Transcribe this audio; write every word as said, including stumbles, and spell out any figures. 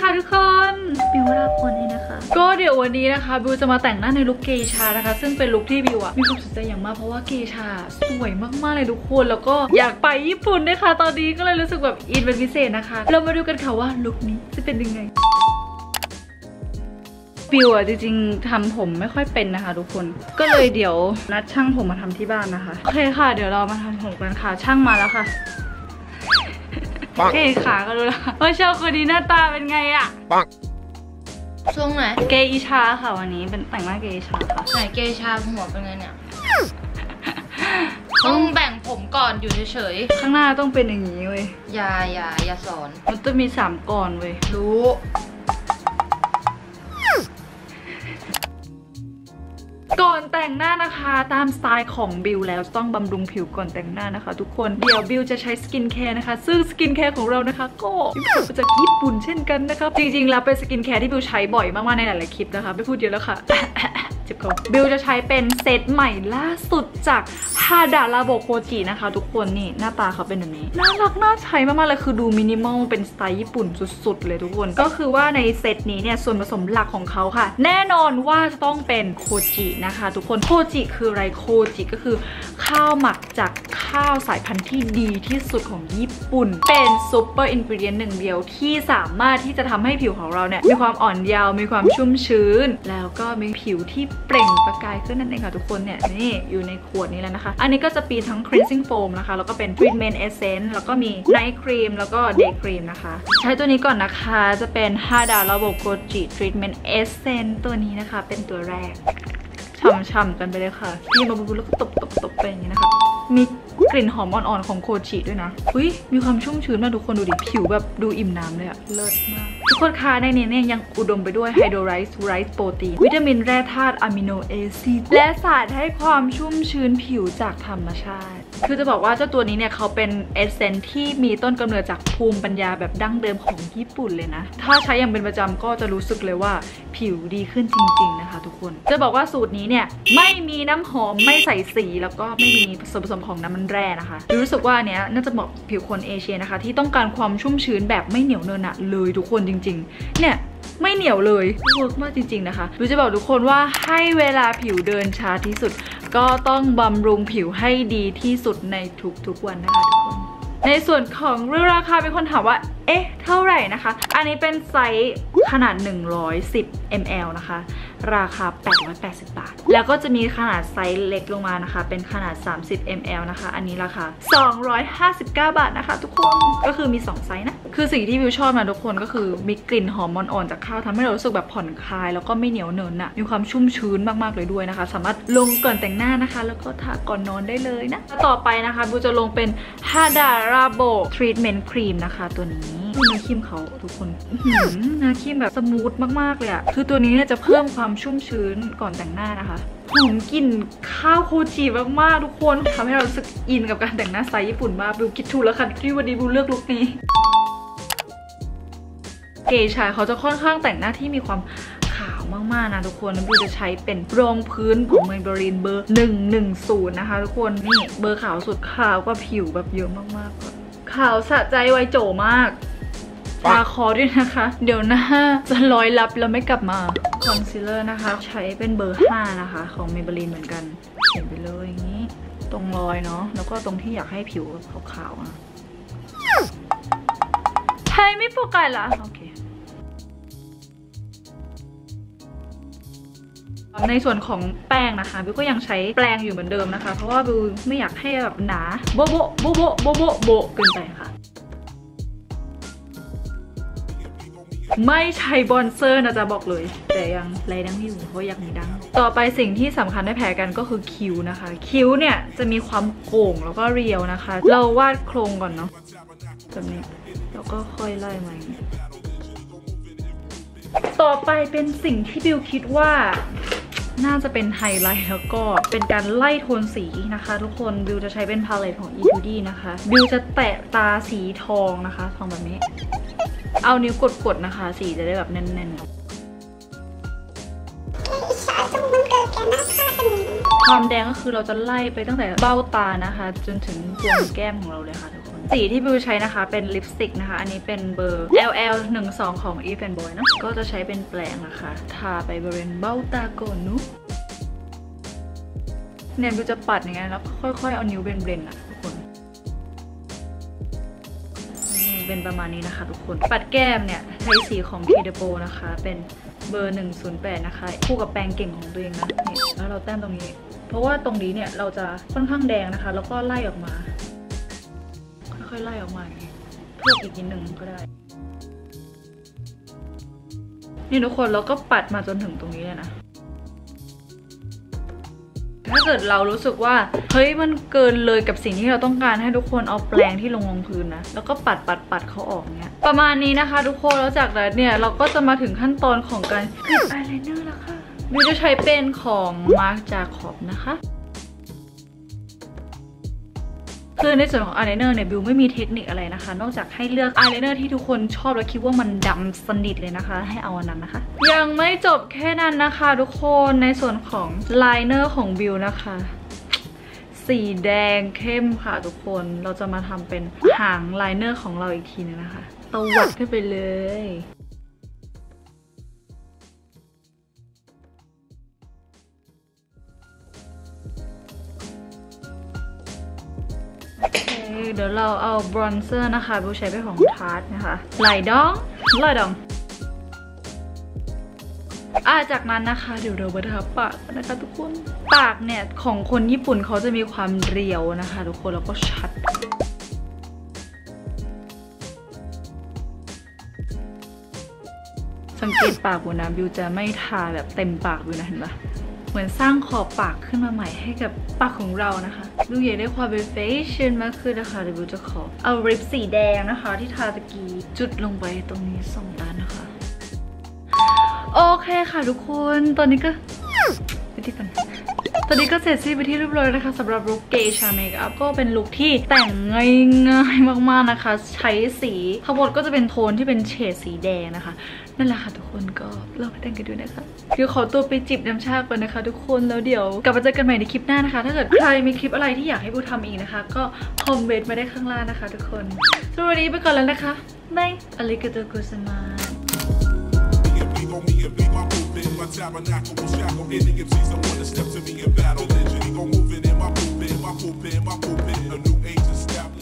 ค่ะทุกคนบิวราพลนี่นะคะก็เดี๋ยววันนี้นะคะบิวจะมาแต่งหน้าในลุคเกชานะคะซึ่งเป็นลุคที่บิวอะมีความสนใจอย่างมากเพราะว่าเกชาสวยมากๆเลยทุกคนแล้วก็อยากไปญี่ปุ่นด้วยค่ะตอนนี้ก็เลยรู้สึกแบบอินเป็นพิเศษนะคะเรามาดูกันค่ะว่าลุคนี้จะเป็นยังไงบิวอะจริงๆทำผมไม่ค่อยเป็นนะคะทุกคนก็เลยเดี๋ยวนัดช่างผมมาทำที่บ้านนะคะโอเคค่ะเดี๋ยวเรามาทำผมกันค่ะช่างมาแล้วค่ะเกย์ขาก็รู้แล้วว่าชาวคนนี้หน้าตาเป็นไงอะช่วงไหนเกย์อิชาค่ะวันนี้เป็นแต่งหน้าเกย์อิชาค่ะไหนเกย์ชาหัวเป็นไงเนี่ยต้องแบ่งผมก่อนอยู่เฉยๆข้างหน้าต้องเป็นอย่างนี้เว้ยอย่าอย่าอย่าสอนมันต้องมีสามก่อนเว้ยรู้ก่อนแต่งหน้านะคะตามสไตล์ของบิวแล้วต้องบำรุงผิวก่อนแต่งหน้านะคะทุกคนเดี๋ยวบิวจะใช้สกินแคร์นะคะซึ่งสกินแคร์ของเรานะคะก็มาจากญี่ปุ่นเช่นกันนะครับจริงๆแล้วเป็นสกินแคร์ที่บิวใช้บ่อยมากๆในหลายๆคลิปนะคะไม่พูดเยอะแล้วค่ะเจ็บคอบิวจะใช้เป็นเซตใหม่ล่าสุดจากฮาดาลาโบโคจินะคะทุกคนนี่หน้าตาเขาเป็นแบบนี้น่ารักน่าใช้มากๆเลยคือดูมินิมอลเป็นสไตล์ญี่ปุ่นสุดๆเลยทุกคนก็คือว่าในเซตนี้เนี่ยส่วนผสมหลักของเขาค่ะแน่นอนว่าจะต้องเป็นโคจินะคะทุกคนโคจิคืออะไรโคจิก็คือข้าวหมักจากข้าวสายพันธุ์ที่ดีที่สุดของญี่ปุ่นเป็นซูเปอร์อินกรีเดียนหนึ่งเดียวที่สามารถที่จะทำให้ผิวของเราเนี่ยมีความอ่อนเยาว์มีความชุ่มชื้นแล้วก็มีผิวที่เปล่งประกายขึ้นนั่นเองค่ะทุกคนเนี่ยนี่อยู่ในขวดนี้แล้วนะคะอันนี้ก็จะมีทั้ง cleansing foam นะคะแล้วก็เป็น treatment essence แล้วก็มี night cream แล้วก็ day cream นะคะใช้ตัวนี้ก่อนนะคะจะเป็น Hada Labo Goji treatment essence ตัวนี้นะคะเป็นตัวแรกช่ำๆกันไปเลยค่ะพี่มาบุแล้วก็ตบๆๆไปอย่างนี้นะคะมีกลิ่นหอมอ่อนๆของโคจิด้วยนะอุ้ยมีความชุ่มชื้นมากทุกคนดูดิผิวแบบดูอิ่มน้ำเลยอะเลิศมากทุกคนคะในนี้เนี่ยยังอุดมไปด้วยไฮโดรไรซ์ไรซ์โปรตีนวิตามินแร่ธาตุอะมิโนแอซิดและสารให้ความชุ่มชื้นผิวจากธรรมชาติคือจะบอกว่าเจ้าตัวนี้เนี่ยเขาเป็นเอเซนส์ที่มีต้นกำเนิดจากภูมิปัญญาแบบดั้งเดิมของญี่ปุ่นเลยนะถ้าใช้อย่างเป็นประจำก็จะรู้สึกเลยว่าผิวดีขึ้นจริงๆนะคะทุกคนจะบอกว่าสูตรนี้เนี่ยไม่มีน้ำหอมไม่ใส่สีแล้วก็ไม่มีส่วนผสมของน้ำมันแร่นะคะรู้สึกว่าเนี้ยน่าจะเหมาะผิวคนเอเชียนะคะที่ต้องการความชุ่มชื้นแบบไม่เหนียวเนอะหนะเลยทุกคนจริงๆเนี่ยไม่เหนียวเลยเวิร์กมากจริงๆนะคะรู้จะบอกทุกคนว่าให้เวลาผิวเดินช้าที่สุดก็ต้องบำรุงผิวให้ดีที่สุดในทุกๆวันนะคะทุกคนในส่วนของเรื่องราคาเป็นคนถามว่าเอ๊ะเท่าไหร่นะคะอันนี้เป็นไซส์ขนาดหนึ่งร้อยสิบมิลลิลิตร นะคะราคาแปดร้อยแปดสิบบาทแล้วก็จะมีขนาดไซส์เล็กลงมานะคะเป็นขนาดสามสิบมิลลิลิตร นะคะอันนี้ราคาสองร้อยห้าสิบเก้าบาทนะคะทุกคนก็คือมีสองไซส์นะคือสิ่งที่วิวชอบนะทุกคนก็คือมีกลิ่นหอมอ่อนๆจากข้าวทำให้เรารู้สึกแบบผ่อนคลายแล้วก็ไม่เหนียวเนินอะมีความชุ่มชื้นมากๆเลยด้วยนะคะสามารถลงก่อนแต่งหน้านะคะแล้วก็ทาก่อนนอนได้เลยนะต่อไปนะคะวิวจะลงเป็น Hada Labo Treatment Cream นะคะตัวนี้เนื้อครีมเขาทุกคนเนื้อครีมแบบสมูทมากๆเลยอะคือตัวนี้เนี่ยจะเพิ่มความชุ่มชื้นก่อนแต่งหน้านะคะหอมกลิ่นข้าวโคจิมากๆทุกคนทำให้เรารู้สึกอินกับการแต่งหน้าสไตล์ญี่ปุ่นมากบิวคิดถูกแล้วค่ะที่วันนี้บิวเลือกลุคนี้เกชาเขาจะค่อนข้างแต่งหน้าที่มีความขาวมากๆนะทุกคนบิวจะใช้เป็นรองพื้นของเมย์บรินเบอร์หนึ่งหนึ่งศูนย์นะคะทุกคนนี่เบอร์ขาวสุดขาวกว่าผิวแบบเยอะมากๆขาวสะใจไวโจมากทาคอด้วยนะคะเดี๋ยวหน้าจะลอยลับแล้วไม่กลับมาคอนซีลเลอร์นะคะใช้เป็นเบอร์ห้านะคะของ Maybelline เหมือนกันเขียนไปเลยอย่างนี้ตรงรอยเนาะแล้วก็ตรงที่อยากให้ผิวขาวๆนะใช่ไม่โฟกัสละโอเคในส่วนของแป้งนะคะบิวก็ยังใช้แปรงอยู่เหมือนเดิมนะคะเพราะว่าบิวไม่อยากให้แบบหนาโบโบโบโบโบโบโบเกินไปค่ะไม่ใช่บอนเซอร์นะจ๊ะบอกเลยแต่ยังไรดังอยู่เพราะอยากมีดังต่อไปสิ่งที่สำคัญไม่แพ้กันก็คือคิ้วนะคะคิ้วเนี่ยจะมีความโก่งแล้วก็เรียวนะคะเราวาดโครงก่อนเนาะแบบนี้แล้วก็ค่อยไล่มาอย่างนี้ต่อไปเป็นสิ่งที่บิวคิดว่าน่าจะเป็นไฮไลท์แล้วก็เป็นการไล่โทนสีนะคะทุกคนบิวจะใช้เป็นพาเลตของ อี ทู ดี นะคะบิวจะแตะตาสีทองนะคะทองแบบนี้เอานิ้วกดๆนะคะสีจะได้แบบแน่นๆความแดงก็คือเราจะไล่ไปตั้งแต่เบ้าตานะคะจนถึงดวงแก้มของเราเลยค่ะทุกคนสีที่บิวใช้นะคะเป็นลิปสติกนะคะอันนี้เป็นเบอร์ แอล แอล หนึ่งสอง ของ Eve and Boy นะก็จะใช้เป็นแปรงนะคะทาไปบริเวณเบ้าตาก่อนนุ๊กเนี่ยบิวจะปัดอย่างเงี้ยแล้วค่อยๆเอานิ้วเบนๆนะทุกคนนี่เป็นประมาณนี้นะคะทุกคนปัดแก้มเนี่ยใช้สีของ K D P O นะคะเป็นเบอร์หนึ่งศูนย์แปดนะคะคู่กับแปรงเก่งของตัวเองนะนี่แล้วเราแต้มตรงนี้เพราะว่าตรงนี้เนี่ยเราจะค่อนข้างแดงนะคะแล้วก็ไล่ออกมาค่อยๆไล่ออกมาอย่างนี้เพิ่มอีกนิดนึงก็ได้นี่ทุกคนเราก็ปัดมาจนถึงตรงนี้เลยนะถ้าเกิดเรารู้สึกว่าเฮ้ยมันเกินเลยกับสิ่งที่เราต้องการให้ทุกคนเอาแปรงที่ลงลงพื้นนะแล้วก็ปัดปัดปัดเขาออกเนี้ยประมาณนี้นะคะทุกคนแล้วจากนั้นเนี่ยเราก็จะมาถึงขั้นตอนของการกริดอายไลเนอร์แล้วค่ะบิวจะใช้เป็นของ Marc Jacob นะคะคือในส่วนของอายไลเนอร์เนี่ยบิวไม่มีเทคนิคอะไรนะคะนอกจากให้เลือกอายไลเนอร์ที่ทุกคนชอบและคิดว่ามันดำสนิทเลยนะคะให้เอาอันนั้นนะคะยังไม่จบแค่นั้นนะคะทุกคนในส่วนของไลเนอร์ของบิวนะคะสีแดงเข้มค่ะทุกคนเราจะมาทำเป็นหางไลเนอร์ของเราอีกทีนึงนะคะตวัดขึ้นไปเลยเดี๋ยวเราเอาบรอนเซอร์นะคะบิวใช้เป็นของทาร์ตนะคะไหลดองไหลดองอ่าจากนั้นนะคะเดี๋ยวเรามาทาปากนะคะทุกคนปากเนี่ยของคนญี่ปุ่นเขาจะมีความเรียวนะคะทุกคนแล้วก็ชัดสังเกตปากบิวนะบิวจะไม่ทาแบบเต็มปากบิวนะเห็นปะเหมือนสร้างขอบปากขึ้นมาใหม่ให้กับปากของเรานะคะดูอยากได้ความเป็นแฟชั่นมากขึ้นนะคะเดี๋ยวบิวจะขอเอาริปสีแดงนะคะที่ทาตะกี้จุดลงไปตรงนี้สองด้านนะคะโอเคค่ะทุกคนตอนนี้ก็ไปที่กันตอนนี้ก็เสร็จสิ้นไปที่เรียบร้อยนะคะสำหรับลุคเกชาเมคอัพก็เป็นลุคที่แต่งง่ายๆมากๆนะคะใช้สีทั้งหมดก็จะเป็นโทนที่เป็นเฉดสีแดงนะคะนั่นแหละค่ะทุกคนก็ลองไปแต่งกันดูนะคะเดี๋ยวขอตัวไปจิบน้ำชาก่อนนะคะทุกคนแล้วเดี๋ยวกลับมาเจอกันใหม่ในคลิปหน้านะคะถ้าเกิดใครมีคลิปอะไรที่อยากให้บูทำอีกนะคะก็คอมเมนต์มาได้ข้างล่างนะคะทุกคนสวัสดีไปก่อนแล้วนะคะบายอาริกาโตโกไซมาMy tabernacle will shackle any M Cs that wanna step to me in battle. Legend, he gon' move it in my pulpit, my pulpit, my pulpit. A new age established.